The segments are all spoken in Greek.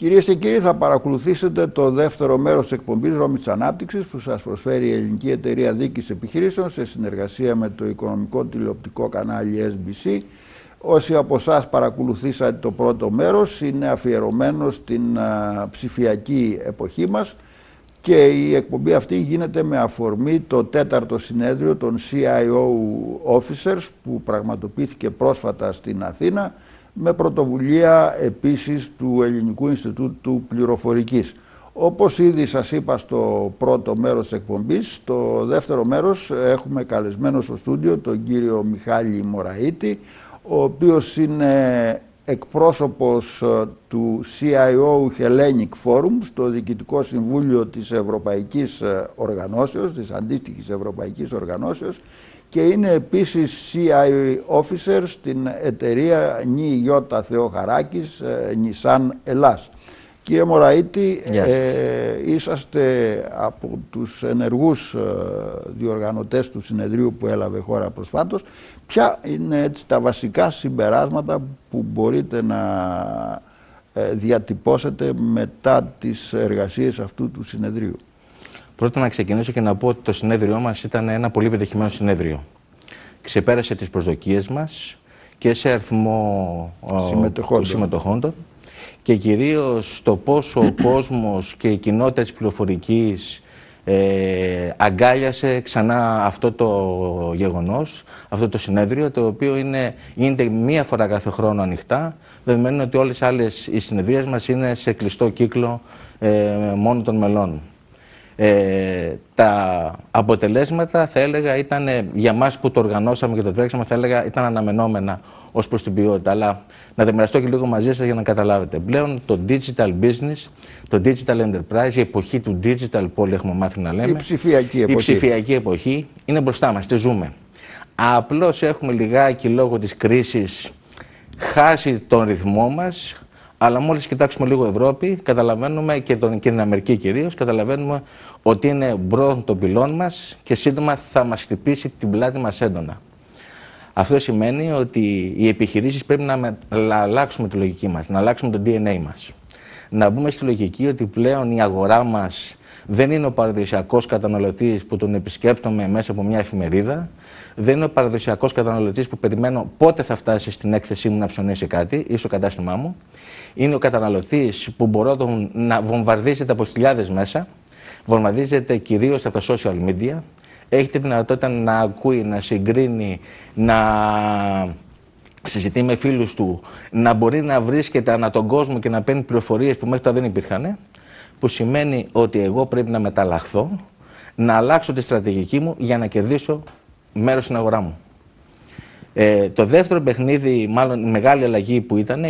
Κυρίες και κύριοι, θα παρακολουθήσετε το δεύτερο μέρος της εκπομπής Δρόμοι της Ανάπτυξης που σας προσφέρει η Ελληνική Εταιρεία Διοίκησης Επιχειρήσεων σε συνεργασία με το οικονομικό τηλεοπτικό κανάλι SBC. Όσοι από εσάς παρακολουθήσατε το πρώτο μέρος, είναι αφιερωμένο στην ψηφιακή εποχή μας και η εκπομπή αυτή γίνεται με αφορμή το τέταρτο συνέδριο των CIO Officers που πραγματοποιήθηκε πρόσφατα στην Αθήνα, με πρωτοβουλία επίσης του Ελληνικού Ινστιτούτου Πληροφορικής. Όπως ήδη σας είπα στο πρώτο μέρος της εκπομπής, στο δεύτερο μέρος έχουμε καλεσμένο στο στούντιο τον κύριο Μιχάλη Μωραΐτη, ο οποίος είναι εκπρόσωπος του CIO Hellenic Forum στο Διοικητικό Συμβούλιο της Ευρωπαϊκής Οργανώσεως, της αντίστοιχης Ευρωπαϊκής Οργανώσεως, και είναι επίσης CIO Officer στην εταιρεία ΝΙ Θεοχαράκης, Νισάν Ελλάς. Κύριε Μωραΐτη, είσαστε από τους ενεργούς διοργανωτές του συνεδρίου που έλαβε χώρα προσφάτως. Ποια είναι έτσι τα βασικά συμπεράσματα που μπορείτε να διατυπώσετε μετά τις εργασίες αυτού του συνεδρίου? Πρώτα να ξεκινήσω και να πω ότι το συνέδριό μας ήταν ένα πολύ πετυχημένο συνέδριο. Ξεπέρασε τις προσδοκίες μας και σε αριθμό συμμετοχόντων και κυρίως το πόσο ο κόσμος και η κοινότητα της πληροφορικής αγκάλιασε ξανά αυτό το γεγονός, αυτό το συνέδριο, το οποίο γίνεται μία φορά κάθε χρόνο ανοιχτά, δεδομένου ότι όλες οι άλλες οι συνεδρίες μας είναι σε κλειστό κύκλο μόνο των μελών. Τα αποτελέσματα, θα έλεγα, ήταν για μας που το οργανώσαμε και το τρέξαμε, θα έλεγα, ήταν αναμενόμενα ως προς την ποιότητα. Αλλά να τα μοιραστώ και λίγο μαζί σας για να καταλάβετε. Πλέον το digital business, το digital enterprise, η εποχή του digital poly, έχουμε μάθει να λέμε. Η ψηφιακή εποχή είναι μπροστά μας, τη ζούμε. Απλώς έχουμε λιγάκι λόγω της κρίσης χάσει τον ρυθμό μας. Αλλά μόλις κοιτάξουμε λίγο Ευρώπη, καταλαβαίνουμε και την Αμερική κυρίως, καταλαβαίνουμε ότι είναι μπρος των πυλών μας και σύντομα θα μας χτυπήσει την πλάτη μας έντονα. Αυτό σημαίνει ότι οι επιχειρήσεις πρέπει να αλλάξουμε τη λογική μας, να αλλάξουμε το DNA μας. Να μπούμε στη λογική ότι πλέον η αγορά μας δεν είναι ο παραδοσιακός καταναλωτής που τον επισκέπτομαι μέσα από μια εφημερίδα, δεν είναι ο παραδοσιακός καταναλωτής που περιμένω πότε θα φτάσει στην έκθεσή μου να ψωνίσει κάτι ή στο κατάστημά μου. Είναι ο καταναλωτής που μπορώ να βομβαρδίζεται από χιλιάδες μέσα, βομβαρδίζεται κυρίως από τα social media, έχει τη δυνατότητα να ακούει, να συγκρίνει, να συζητεί με φίλους του, να μπορεί να βρίσκεται ανά τον κόσμο και να παίρνει πληροφορίες που μέχρι τώρα δεν υπήρχαν, που σημαίνει ότι εγώ πρέπει να μεταλλαχθώ, να αλλάξω τη στρατηγική μου για να κερδίσω μέρος στην αγορά μου. Το δεύτερο παιχνίδι, μάλλον η μεγάλη αλλαγή που ήταν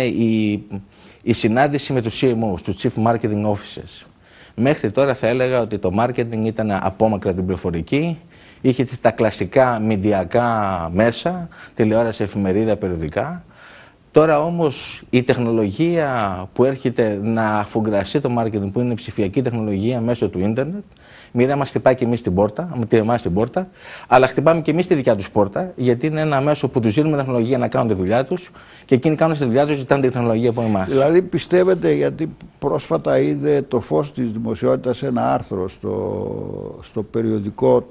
η συνάντηση με τους CMOs, τους Chief Marketing Officers. Μέχρι τώρα θα έλεγα ότι το marketing ήταν απόμακρα από την πληροφορική, είχε τα κλασικά μηντιακά μέσα, τηλεόραση, εφημερίδα, περιοδικά. Τώρα όμως η τεχνολογία που έρχεται να αφουγκραστεί το marketing, που είναι η ψηφιακή τεχνολογία μέσω του ίντερνετ, μοίρα μας χτυπάει και εμείς την πόρτα, αλλά χτυπάμε και εμείς τη δικιά τους πόρτα, γιατί είναι ένα μέσο που τους δίνουμε τεχνολογία να κάνουν τη δουλειά τους και εκείνοι κάνουν τη δουλειά τους, ζητάνε τη τεχνολογία από εμάς. Δηλαδή πιστεύετε, γιατί πρόσφατα είδε το φως της δημοσιότητας ένα άρθρο στο περιοδικό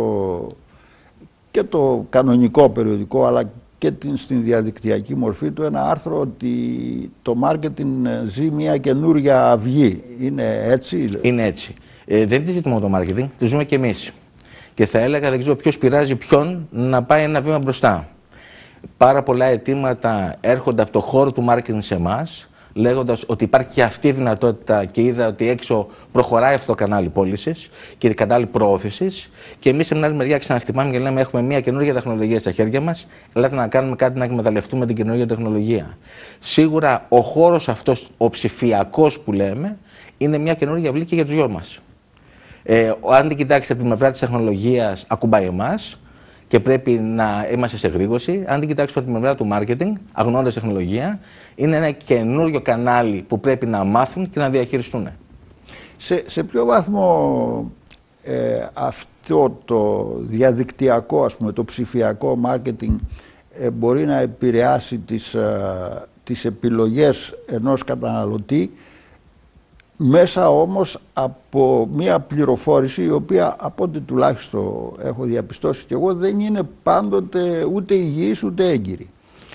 και το κανονικό περιοδικό, αλλά και στην διαδικτυακή μορφή του, ένα άρθρο ότι το μάρκετινγκ ζει μια καινούρια αυγή. Είναι έτσι? Είναι έτσι. Δεν είναι ζήτημα το marketing, το ζούμε και εμείς. Και θα έλεγα, δεν ξέρω ποιος πειράζει ποιον να πάει ένα βήμα μπροστά. Πάρα πολλά αιτήματα έρχονται από το χώρο του marketing σε εμάς, λέγοντας ότι υπάρχει και αυτή η δυνατότητα και είδα ότι έξω προχωράει αυτό το κανάλι πώλησης και το κανάλι προώθησης. Και εμείς σε μια άλλη μεριά ξαναχτυπάμε και λέμε: έχουμε μια καινούργια τεχνολογία στα χέρια μας. Ελάτε να κάνουμε κάτι να εκμεταλλευτούμε την καινούργια τεχνολογία. Σίγουρα ο χώρος αυτός, ο ψηφιακός που λέμε, είναι μια καινούργια αυλή και για τους δυο μας. Αν την κοιτάξετε από τη μεριά της τεχνολογίας, ακουμπάει εμάς και πρέπει να είμαστε σε γρήγορση. Αν την κοιτάξετε από τη μεριά του marketing, αγνώντας τεχνολογία, είναι ένα καινούριο κανάλι που πρέπει να μάθουν και να διαχειριστούν. Σε ποιο βαθμό αυτό το διαδικτυακό, ας πούμε, το ψηφιακό marketing μπορεί να επηρεάσει τις επιλογές ενός καταναλωτή μέσα όμως από μια πληροφόρηση η οποία, από ό,τι τουλάχιστον έχω διαπιστώσει και εγώ, δεν είναι πάντοτε ούτε υγιής ούτε έγκυρη.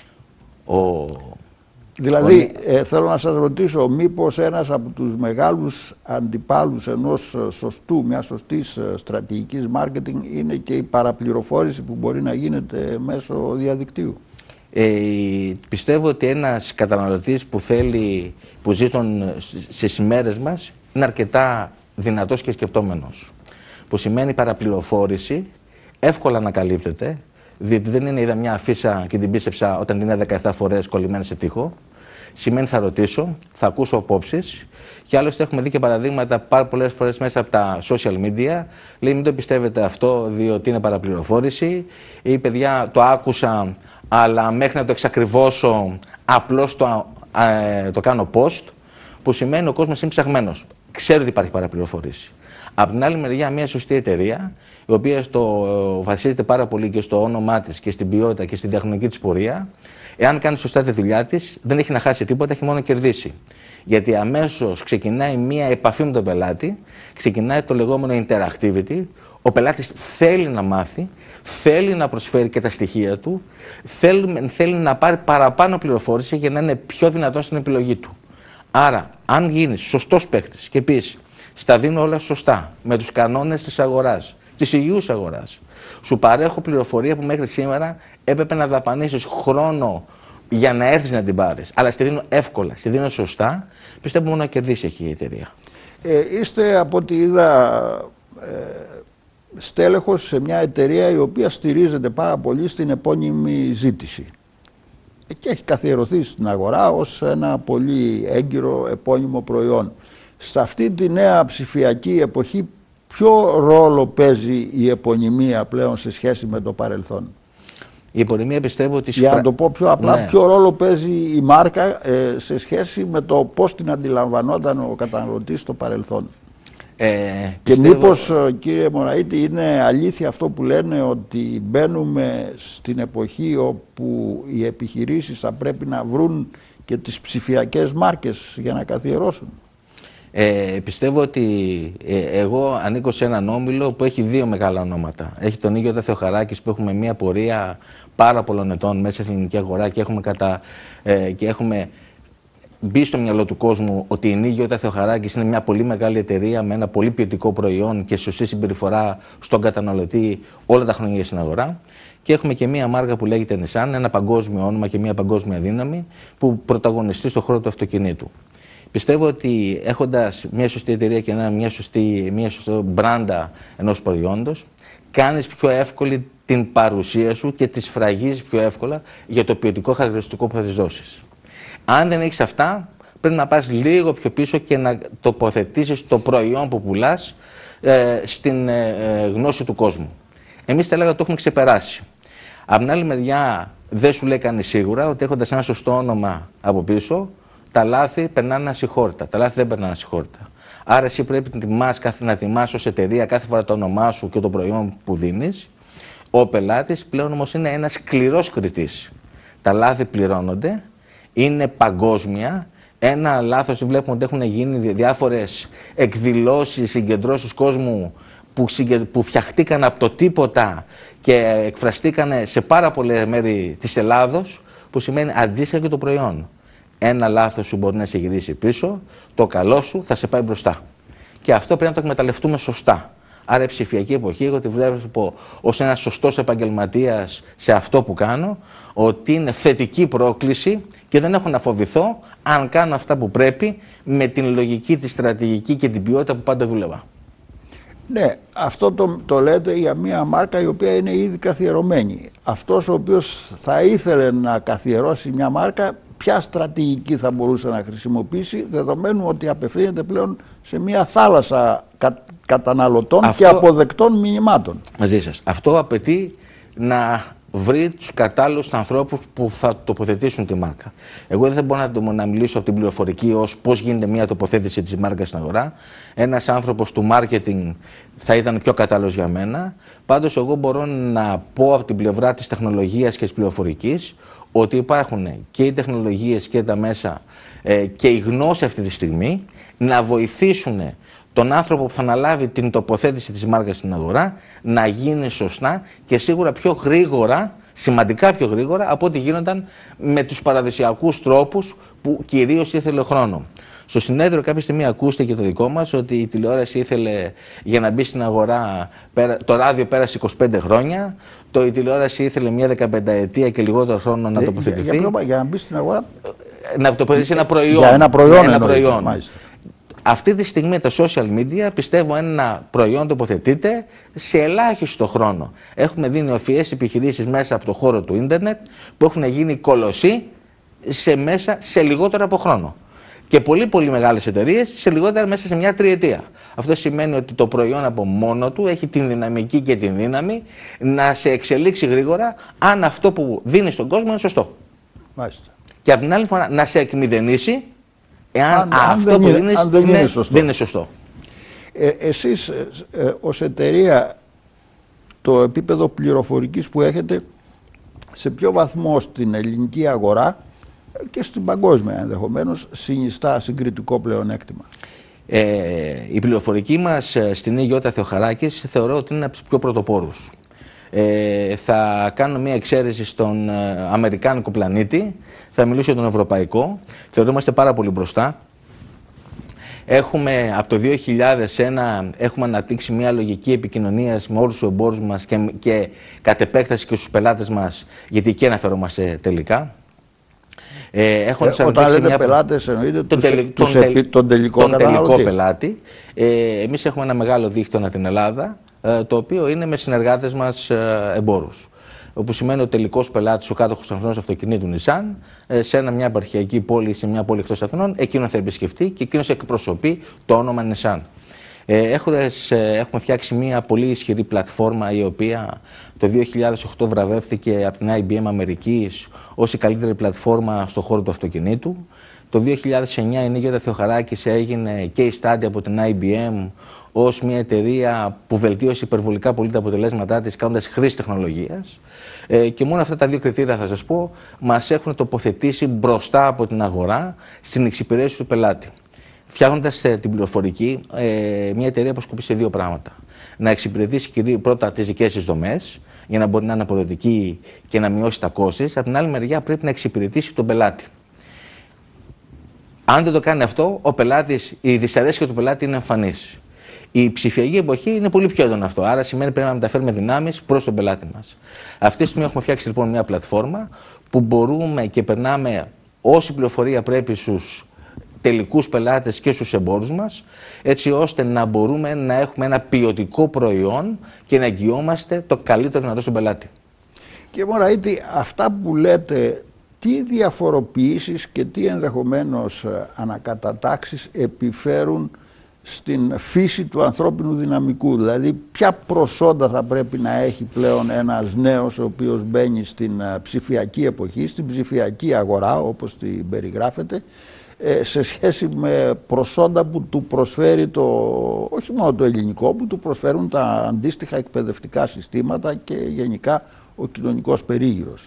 Δηλαδή, θέλω να σας ρωτήσω, μήπως ένας από τους μεγάλους αντιπάλους ενός μιας σωστής στρατηγικής marketing είναι και η παραπληροφόρηση που μπορεί να γίνεται μέσω διαδικτύου? Πιστεύω ότι ένας καταναλωτής που ζει στις ημέρες μας είναι αρκετά δυνατός και σκεπτόμενος. Που σημαίνει παραπληροφόρηση, εύκολα ανακαλύπτεται, διότι δεν είναι είδα μια αφίσα και την πίστεψα όταν την είδα 17 φορές κολλημένη σε τοίχο. Σημαίνει θα ρωτήσω, θα ακούσω απόψεις και άλλωστε έχουμε δει και παραδείγματα πάρα πολλές φορές μέσα από τα social media. Λέει μην το πιστεύετε αυτό διότι είναι παραπληροφόρηση ή παιδιά το άκουσα αλλά μέχρι να το εξακριβώσω απλώς το κάνω post, που σημαίνει ο κόσμος είναι ψαγμένος. Ξέρει ότι υπάρχει παραπληροφόρηση. Από την άλλη μεριά, μια σωστή εταιρεία, η οποία βασίζεται πάρα πολύ και στο όνομά της και στην ποιότητα και στη διαχρονική της πορεία, εάν κάνει σωστά τη δουλειά της, δεν έχει να χάσει τίποτα, έχει μόνο να κερδίσει. Γιατί αμέσως ξεκινάει μια επαφή με τον πελάτη, ξεκινάει το λεγόμενο interactivity. Ο πελάτης θέλει να μάθει, θέλει να προσφέρει και τα στοιχεία του, θέλει να πάρει παραπάνω πληροφόρηση για να είναι πιο δυνατόν στην επιλογή του. Άρα, αν γίνεις σωστός παίκτης και πεις στα δίνω όλα σωστά, με τους κανόνες της αγοράς, της υγιούς αγοράς, σου παρέχω πληροφορία που μέχρι σήμερα έπρεπε να δαπανίσεις χρόνο για να έρθεις να την πάρεις, αλλά στη δίνω εύκολα, στη δίνω σωστά, πιστεύω μόνο να κερδίσει έχει η εταιρεία. Είστε, από ό,τι είδα, στέλεχος σε μια εταιρεία η οποία στηρίζεται πάρα πολύ στην επώνυμη ζήτηση και έχει καθιερωθεί στην αγορά ως ένα πολύ έγκυρο επώνυμο προϊόν. Σε αυτή τη νέα ψηφιακή εποχή, ποιο ρόλο παίζει η επωνυμία πλέον σε σχέση με το παρελθόν? Η επωνυμία πιστεύω ότι... Για να το πω πιο απλά, ναι. Ποιο ρόλο παίζει η μάρκα σε σχέση με το πώς την αντιλαμβανόταν ο καταναλωτής στο παρελθόν? Και μήπως, κύριε Μωραήτη, είναι αλήθεια αυτό που λένε ότι μπαίνουμε στην εποχή όπου οι επιχειρήσεις θα πρέπει να βρουν και τις ψηφιακές μάρκες για να καθιερώσουν? Πιστεύω ότι εγώ ανήκω σε έναν όμιλο που έχει δύο μεγάλα ονόματα. Έχει τον Νίγητα Θεοχαράκης που έχουμε μια πορεία πάρα πολλών ετών μέσα στην ελληνική αγορά και έχουμε μπει στο μυαλό του κόσμου ότι η Νίγητα Θεοχαράκης είναι μια πολύ μεγάλη εταιρεία με ένα πολύ ποιοτικό προϊόν και σωστή συμπεριφορά στον καταναλωτή όλα τα χρόνια στην αγορά. Και έχουμε και μια μάρκα που λέγεται Nissan, ένα παγκόσμιο όνομα και μια παγκόσμια δύναμη που πρωταγωνιστεί στον χώρο του αυτοκινήτου. Πιστεύω ότι έχοντας μια σωστή εταιρεία και μια σωστή μπράντα ενός προϊόντος, κάνεις πιο εύκολη την παρουσία σου και τη σφραγίζεις πιο εύκολα για το ποιοτικό χαρακτηριστικό που θα της δώσεις. Αν δεν έχεις αυτά, πρέπει να πας λίγο πιο πίσω και να τοποθετήσεις το προϊόν που πουλάς στην γνώση του κόσμου. Εμείς θα έλεγα ότι το έχουμε ξεπεράσει. Από την άλλη μεριά, δεν σου λέει κανείς σίγουρα ότι έχοντας ένα σωστό όνομα από πίσω, τα λάθη περνάνε ασυγχώρητα. Τα λάθη δεν περνάνε ασυγχώρητα. Άρα, εσύ πρέπει να τιμάς ως εταιρεία κάθε φορά το όνομά σου και το προϊόν που δίνεις. Ο πελάτης πλέον όμως είναι ένας σκληρός κριτής. Τα λάθη πληρώνονται, είναι παγκόσμια. Ένα λάθος βλέπουμε ότι έχουν γίνει διάφορες εκδηλώσεις, συγκεντρώσεις κόσμου που φτιαχτήκαν από το τίποτα και εκφραστήκαν σε πάρα πολλά μέρη της Ελλάδος, που σημαίνει αντίστοιχα και το προϊόν. Ένα λάθος σου μπορεί να σε γυρίσει πίσω, το καλό σου θα σε πάει μπροστά. Και αυτό πρέπει να το εκμεταλλευτούμε σωστά. Άρα η ψηφιακή εποχή, εγώ τη βλέπω ως ένας σωστός επαγγελματίας σε αυτό που κάνω, ότι είναι θετική πρόκληση και δεν έχω να φοβηθώ αν κάνω αυτά που πρέπει με την λογική, τη στρατηγική και την ποιότητα που πάντα δούλευα. Ναι, αυτό το λέτε για μια μάρκα η οποία είναι ήδη καθιερωμένη. Αυτός ο οποίος θα ήθελε να καθιερώσει μια μάρκα, ποια στρατηγική θα μπορούσε να χρησιμοποιήσει, δεδομένου ότι απευθύνεται πλέον σε μια θάλασσα καταναλωτών και αποδεκτών μηνυμάτων? Μαζί σας. Αυτό απαιτεί να βρει τους κατάλληλους ανθρώπους που θα τοποθετήσουν τη μάρκα. Εγώ δεν θα μπορώ να μιλήσω από την πληροφορική ως πώς γίνεται μια τοποθέτηση της μάρκας στην αγορά. Ένας άνθρωπος του marketing θα ήταν πιο κατάλληλος για μένα. Πάντως, εγώ μπορώ να πω από την πλευρά της τεχνολογίας και της πληροφορικής ότι υπάρχουν και οι τεχνολογίες και τα μέσα και η γνώση αυτή τη στιγμή να βοηθήσουν τον άνθρωπο που θα αναλάβει την τοποθέτηση της μάρκας στην αγορά να γίνει σωστά και σίγουρα πιο γρήγορα, σημαντικά πιο γρήγορα από ό,τι γίνονταν με τους παραδοσιακούς τρόπους που κυρίως ήθελε ο χρόνο. Στο συνέδριο κάποια στιγμή ακούστηκε το δικό μας ότι η τηλεόραση ήθελε για να μπει στην αγορά, το ράδιο πέρασε 25 χρόνια, η τηλεόραση ήθελε μια 15ετία και λιγότερο χρόνο να τοποθετηθεί. Για να μπει στην αγορά. Να τοποθετήσει ένα προϊόν. Για ένα προϊόν. Αυτή τη στιγμή τα social media, πιστεύω, ένα προϊόν τοποθετείται σε ελάχιστο χρόνο. Έχουμε δει νεοφυές επιχειρήσεις μέσα από το χώρο του ίντερνετ που έχουν γίνει κολοσσοί σε λιγότερο από χρόνο. Και πολύ μεγάλες εταιρείες σε λιγότερα μέσα σε μια τριετία. Αυτό σημαίνει ότι το προϊόν από μόνο του έχει την δυναμική και την δύναμη να σε εξελίξει γρήγορα αν αυτό που δίνει στον κόσμο είναι σωστό. Μάλιστα. Και από την άλλη φορά να σε εκμηδενήσει εάν αυτό που δίνεις δεν είναι σωστό. Εσείς ως εταιρεία το επίπεδο πληροφορικής που έχετε σε ποιο βαθμό στην ελληνική αγορά και στην παγκόσμια ενδεχομένως συνιστά συγκριτικό πλεονέκτημα? Η πληροφορική μας στην ΕΙ Θεοχαράκης θεωρώ ότι είναι από τους πιο πρωτοπόρους. Θα κάνω μια εξαίρεση στον αμερικάνικο πλανήτη, θα μιλήσω για τον ευρωπαϊκό. Θεωρούμαστε πάρα πολύ μπροστά. Έχουμε από το 2001 έχουμε αναπτύξει μια λογική επικοινωνίας με όλους τους εμπόρους μας και κατ' επέκταση και στους πελάτες μας, γιατί εκεί αναφερόμαστε τελικά. Όταν λέτε πελάτες εννοείται τον τελικό πελάτη. Εμείς έχουμε ένα μεγάλο δίκτυο ανά την Ελλάδα, το οποίο είναι με συνεργάτες μας εμπόρους. Όπου σημαίνει ο τελικός πελάτης, ο κάτοχος Αθηνών αυτοκινήτου Nissan, σε μια επαρχιακή πόλη, σε μια πόλη εκτός Αθηνών, εκείνο θα επισκεφτεί και εκείνος εκπροσωπεί το όνομα Nissan. Έχουμε φτιάξει μια πολύ ισχυρή πλατφόρμα η οποία το 2008 βραβεύτηκε από την IBM Αμερικής ως η καλύτερη πλατφόρμα στον χώρο του αυτοκινήτου. Το 2009 η Νίγητα Θεοχαράκης έγινε case study από την IBM ως μια εταιρεία που βελτίωσε υπερβολικά πολύ τα αποτελέσματά της κάνοντας χρήση τεχνολογίας. Και μόνο αυτά τα δύο κριτήρια θα σας πω μας έχουν τοποθετήσει μπροστά από την αγορά στην εξυπηρέτηση του πελάτη. Φτιάχνοντας την πληροφορική, μια εταιρεία που σκοπεί σε δύο πράγματα. Να εξυπηρετήσει πρώτα τις δικές της δομές, για να μπορεί να είναι αποδοτική και να μειώσει τα κόστη. Από την άλλη μεριά πρέπει να εξυπηρετήσει τον πελάτη. Αν δεν το κάνει αυτό, η δυσαρέσκεια του πελάτη είναι εμφανής. Η ψηφιακή εποχή είναι πολύ πιο έντονο αυτό. Άρα σημαίνει πρέπει να μεταφέρουμε δυνάμεις προς τον πελάτη μας. Αυτή τη στιγμή έχουμε φτιάξει λοιπόν μια πλατφόρμα που μπορούμε και περνάμε όση πληροφορία πρέπει στους τελικούς πελάτες και στους εμπόρους μας, έτσι ώστε να μπορούμε να έχουμε ένα ποιοτικό προϊόν και να εγγυόμαστε το καλύτερο δυνατό στον πελάτη. Και Μωραήτη, αυτά που λέτε, τι διαφοροποιήσεις και τι ενδεχομένως ανακατατάξεις επιφέρουν στην φύση του ανθρώπινου δυναμικού? Δηλαδή, ποια προσόντα θα πρέπει να έχει πλέον ένας νέος ο οποίος μπαίνει στην ψηφιακή εποχή, στην ψηφιακή αγορά όπως την περιγράφεται, σε σχέση με προσόντα που του προσφέρει όχι μόνο το ελληνικό, που του προσφέρουν τα αντίστοιχα εκπαιδευτικά συστήματα και γενικά ο κοινωνικός περίγυρος?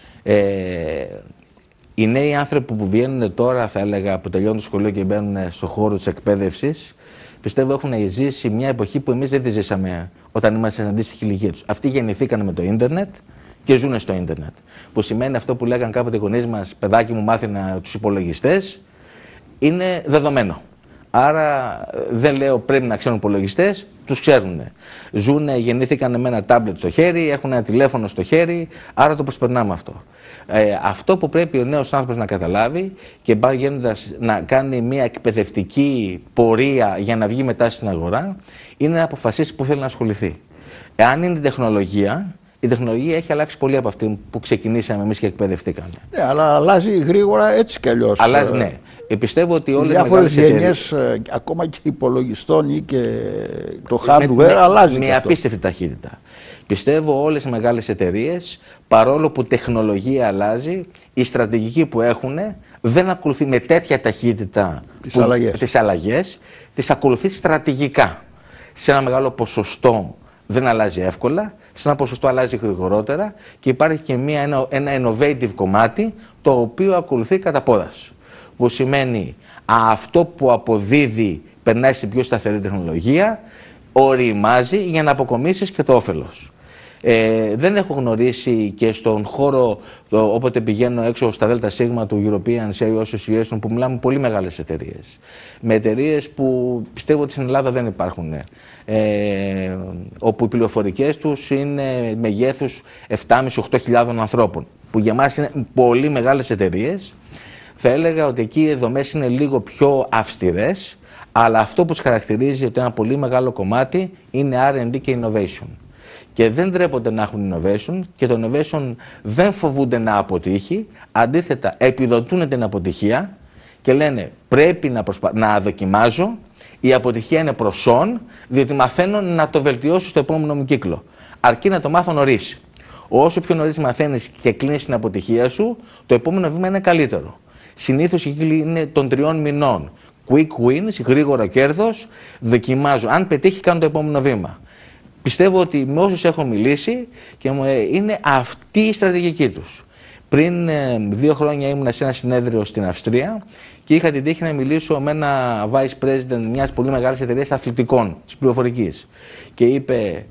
Οι νέοι άνθρωποι που βγαίνουν τώρα, θα έλεγα, που τελειώνουν το σχολείο και μπαίνουν στον χώρο της εκπαίδευσης, πιστεύω έχουν ζήσει μια εποχή που εμείς δεν τη ζήσαμε όταν είμαστε στην αντίστοιχη ηλικία τους. Αυτοί γεννηθήκαν με το ίντερνετ και ζουν στο ίντερνετ. Που σημαίνει αυτό που λέγαν κάποτε οι γονείς μας, παιδάκι μου μάθαινα τους υπολογιστές, είναι δεδομένο. Άρα δεν λέω πρέπει να ξέρουν υπολογιστές, τους ξέρουν. Γεννήθηκαν με ένα τάμπλετ στο χέρι, έχουν ένα τηλέφωνο στο χέρι, άρα το προσπερνάμε αυτό. Αυτό που πρέπει ο νέος άνθρωπος να καταλάβει και γίνοντας να κάνει μια εκπαιδευτική πορεία για να βγει μετά στην αγορά, είναι να αποφασίσει που θέλει να ασχοληθεί. Εάν είναι η τεχνολογία έχει αλλάξει πολύ από αυτή που ξεκινήσαμε εμείς και εκπαιδευτήκαμε. Ναι, αλλά αλλάζει γρήγορα έτσι κι αλλιώς. Αλλάζει, ναι. Πιστεύω ότι όλες οι διάφορες γενιές, ακόμα και υπολογιστών ή και το hardware, αλλάζει. Με απίστευτη ταχύτητα. Πιστεύω όλες οι μεγάλες εταιρείες, παρόλο που τεχνολογία αλλάζει, η στρατηγική που έχουν δεν ακολουθεί με τέτοια ταχύτητα τις αλλαγές, τις ακολουθεί στρατηγικά. Σε ένα μεγάλο ποσοστό δεν αλλάζει εύκολα, σε ένα ποσοστό αλλάζει γρηγορότερα και υπάρχει και ένα innovative κομμάτι το οποίο ακολουθεί κατά πόδας. Που σημαίνει αυτό που αποδίδει περνάει σε πιο σταθερή τεχνολογία, οριμάζει για να αποκομίσεις και το όφελος. Δεν έχω γνωρίσει και στον χώρο, όποτε πηγαίνω έξω στα ΔΣ του European CEO Association, που μιλάμε με πολύ μεγάλες εταιρείες. Με εταιρείες που πιστεύω ότι στην Ελλάδα δεν υπάρχουν. Όπου οι πληροφορικές τους είναι μεγέθους 7.500-8.000 ανθρώπων. Που για μας είναι πολύ μεγάλες εταιρείες. Θα έλεγα ότι εκεί οι δομές είναι λίγο πιο αυστηρές, αλλά αυτό που τους χαρακτηρίζει ότι ένα πολύ μεγάλο κομμάτι είναι R&D και innovation. Και δεν ντρέπονται να έχουν innovation και το innovation δεν φοβούνται να αποτύχει, αντίθετα επιδοτούν την αποτυχία και λένε πρέπει να δοκιμάζω, η αποτυχία είναι προσόν, διότι μαθαίνω να το βελτιώσω στο επόμενο μου κύκλο. Αρκεί να το μάθω νωρίς. Όσο πιο νωρίς μαθαίνεις και κλείνεις την αποτυχία σου, το επόμενο βήμα είναι καλύτερο. Συνήθως η κύκλη είναι των 3 μηνών. Quick wins, γρήγορο κέρδος, δοκιμάζω. Αν πετύχει, κάνω το επόμενο βήμα. Πιστεύω ότι με όσους έχω μιλήσει και είναι αυτή η στρατηγική τους. Πριν 2 χρόνια ήμουν σε ένα συνέδριο στην Αυστρία και είχα την τύχη να μιλήσω με ένα vice president μιας πολύ μεγάλης εταιρείας αθλητικών της πληροφορικής. Και είπε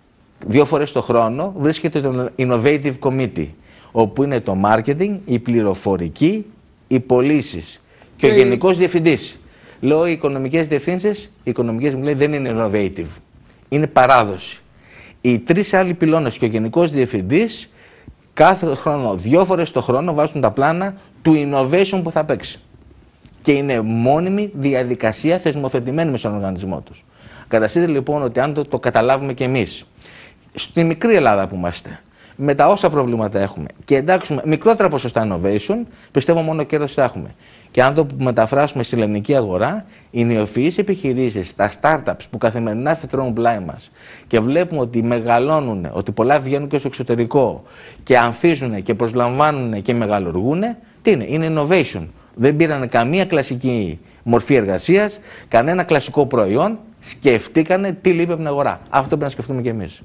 2 φορές το χρόνο βρίσκεται το Innovative Committee, όπου είναι το marketing, η πληροφορική, οι πωλήσεις και ο γενικός διευθυντής. Λέω οι οικονομικές διευθύνσεις, οι οικονομικές μου λέει δεν είναι innovative. Είναι παράδοση. Οι 3 άλλοι πυλώνες και ο γενικός διευθυντής κάθε χρόνο, 2 φορές το χρόνο βάζουν τα πλάνα του innovation που θα παίξει. Και είναι μόνιμη διαδικασία θεσμοθετημένη με στον οργανισμό τους. Καταστείτε λοιπόν ότι αν το καταλάβουμε κι εμείς, στη μικρή Ελλάδα που είμαστε, με τα όσα προβλήματα έχουμε και εντάξουμε μικρότερα ποσοστά innovation, πιστεύω μόνο κέρδος θα έχουμε. Και αν το μεταφράσουμε στη ελληνική αγορά, οι νεοφυείς επιχειρήσεις, τα startups που καθημερινά φυτρώνουν πλάι μας και βλέπουμε ότι μεγαλώνουν, ότι πολλά βγαίνουν και στο εξωτερικό και ανθίζουν και προσλαμβάνουν και μεγαλουργούν, τι είναι? Είναι innovation. Δεν πήραν καμία κλασική μορφή εργασίας, κανένα κλασικό προϊόν, σκεφτήκανε τι λείπει από την αγορά. Αυτό πρέπει να σκεφτούμε κι εμείς.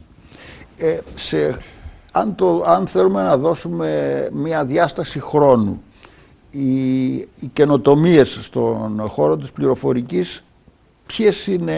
Αν θέλουμε να δώσουμε μια διάσταση χρόνου, οι καινοτομίες στον χώρο της πληροφορικής, ποιες είναι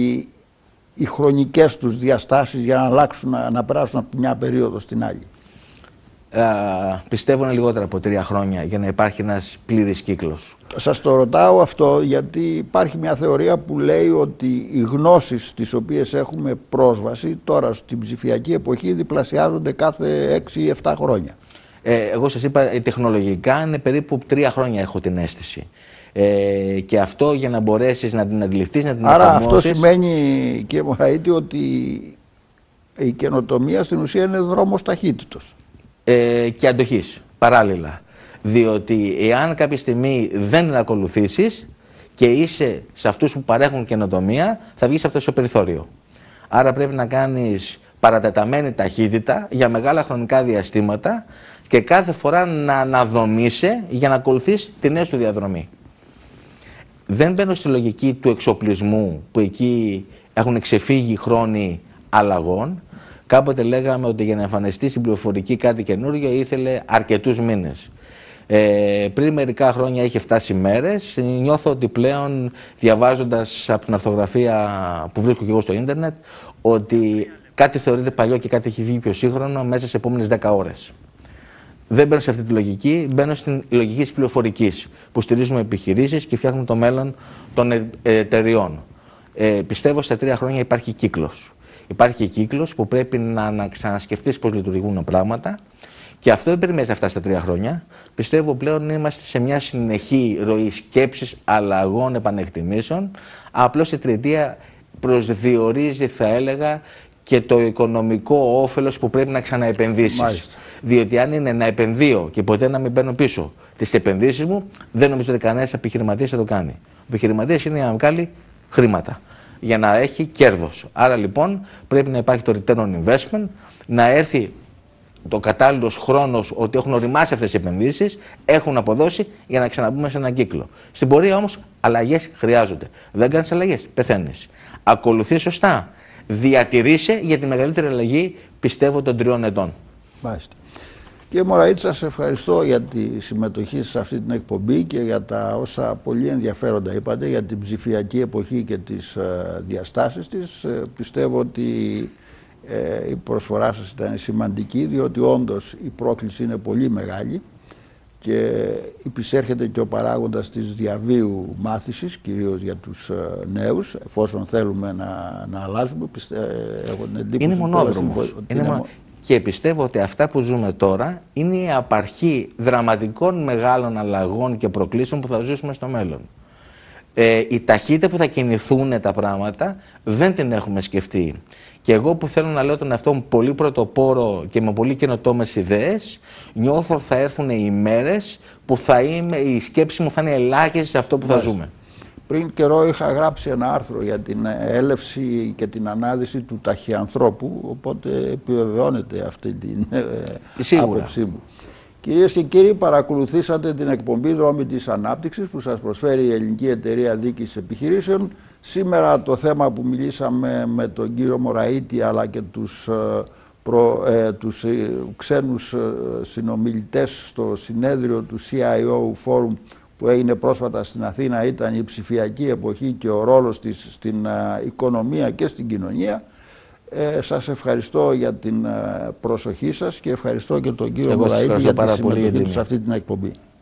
οι χρονικές τους διαστάσεις για να αλλάξουν, να περάσουν από μια περίοδο στην άλλη? Πιστεύω είναι λιγότερα από 3 χρόνια για να υπάρχει ένας πλήρης κύκλος. Σας το ρωτάω αυτό γιατί υπάρχει μια θεωρία που λέει ότι οι γνώσεις τις οποίες έχουμε πρόσβαση τώρα στην ψηφιακή εποχή διπλασιάζονται κάθε 6 ή 7 χρόνια. Εγώ σας είπα, τεχνολογικά είναι περίπου 3 χρόνια έχω την αίσθηση. Και αυτό για να μπορέσεις να την αντιληφθείς, να την εφαρμόσεις. Άρα αυτό σημαίνει, κύριε Μωραήτη, ότι η καινοτομία στην ουσία είναι δρόμος ταχύτητος. Και αντοχής, παράλληλα. Διότι εάν κάποια στιγμή δεν την ακολουθήσεις και είσαι σε αυτούς που παρέχουν καινοτομία, θα βγεις από το περιθώριο. Άρα πρέπει να κάνεις παρατεταμένη ταχύτητα για μεγάλα χρονικά διαστήματα και κάθε φορά να αναδομείσαι για να ακολουθείς τη νέα σου διαδρομή. Δεν μπαίνω στη λογική του εξοπλισμού που εκεί έχουν ξεφύγει χρόνοι αλλαγών. Κάποτε λέγαμε ότι για να εμφανιστεί στην πληροφορική κάτι καινούργιο ήθελε αρκετούς μήνες. Πριν μερικά χρόνια είχε φτάσει μέρες. Νιώθω ότι πλέον, διαβάζοντας από την αρθογραφία που βρίσκω και εγώ στο ίντερνετ, ότι κάτι θεωρείται παλιό και κάτι έχει βγει πιο σύγχρονο μέσα σε επόμενες 10 ώρες. Δεν μπαίνω σε αυτή τη λογική, μπαίνω στην λογική της πληροφορικής, που στηρίζουμε επιχειρήσεις και φτιάχνουμε το μέλλον των εταιριών. Πιστεύω στα 3 χρόνια υπάρχει κύκλος. Υπάρχει κύκλος που πρέπει να ξανασκεφτείς πώς λειτουργούν πράγματα και αυτό δεν περιμένεις αυτά στα 3 χρόνια. Πιστεύω πλέον είμαστε σε μια συνεχή ροή σκέψης, αλλαγών, επανεκτιμήσεων. Απλώς η τριετία προσδιορίζει, θα έλεγα, και το οικονομικό όφελος που πρέπει να ξαναεπενδύσεις. Διότι αν είναι να επενδύω και ποτέ να μην παίρνω πίσω τις επενδύσεις μου, δεν νομίζω ότι κανένας επιχειρηματίας θα το κάνει. Ο επιχειρηματίας είναι για να βγάλει χρήματα, για να έχει κέρδος. Άρα λοιπόν πρέπει να υπάρχει το return on investment, να έρθει το κατάλληλος χρόνος ότι έχουν οριμάσει αυτές οι επενδύσεις, έχουν αποδώσει για να ξαναμπούμε σε έναν κύκλο. Στην πορεία όμως αλλαγές χρειάζονται. Δεν κάνεις αλλαγές, πεθαίνεις. Ακολουθεί σωστά. Διατηρείσαι για τη μεγαλύτερη αλλαγή, πιστεύω, των 3 ετών. Μάλιστα. Κύριε Μωραήτη, σας ευχαριστώ για τη συμμετοχή σε αυτή την εκπομπή και για τα όσα πολύ ενδιαφέροντα είπατε για την ψηφιακή εποχή και τις διαστάσεις της. Πιστεύω ότι η προσφορά σας ήταν σημαντική, διότι όντως η πρόκληση είναι πολύ μεγάλη και υπησέρχεται και ο παράγοντας της διαβίου μάθησης, κυρίως για τους νέους, εφόσον θέλουμε να αλλάζουμε. Έχω την εντύπωση είναι μονόδρομος. Και πιστεύω ότι αυτά που ζούμε τώρα είναι η απαρχή δραματικών μεγάλων αλλαγών και προκλήσεων που θα ζήσουμε στο μέλλον. Η ταχύτητα που θα κινηθούν τα πράγματα δεν την έχουμε σκεφτεί. Και εγώ που θέλω να λέω τον εαυτό μου πολύ πρωτοπόρο και με πολύ καινοτόμες ιδέες, νιώθω ότι θα έρθουν οι μέρες που η σκέψη μου θα είναι ελάχιστη σε αυτό που θα ζούμε. Πριν καιρό είχα γράψει ένα άρθρο για την έλευση και την ανάδυση του ταχυανθρώπου, οπότε επιβεβαιώνεται αυτή την άποψή μου. Κυρίες και κύριοι, παρακολουθήσατε την εκπομπή «Δρόμοι της Ανάπτυξης» που σας προσφέρει η Ελληνική Εταιρεία Διοίκησης Επιχειρήσεων. Σήμερα το θέμα που μιλήσαμε με τον κύριο Μωραήτη αλλά και τους ξένους συνομιλητές στο συνέδριο του CIO Forum που έγινε πρόσφατα στην Αθήνα ήταν η ψηφιακή εποχή και ο ρόλος της στην οικονομία και στην κοινωνία. Σας ευχαριστώ για την προσοχή σας και ευχαριστώ και τον κύριο Μωραήτη για τη συμμετοχή του σε αυτή την εκπομπή.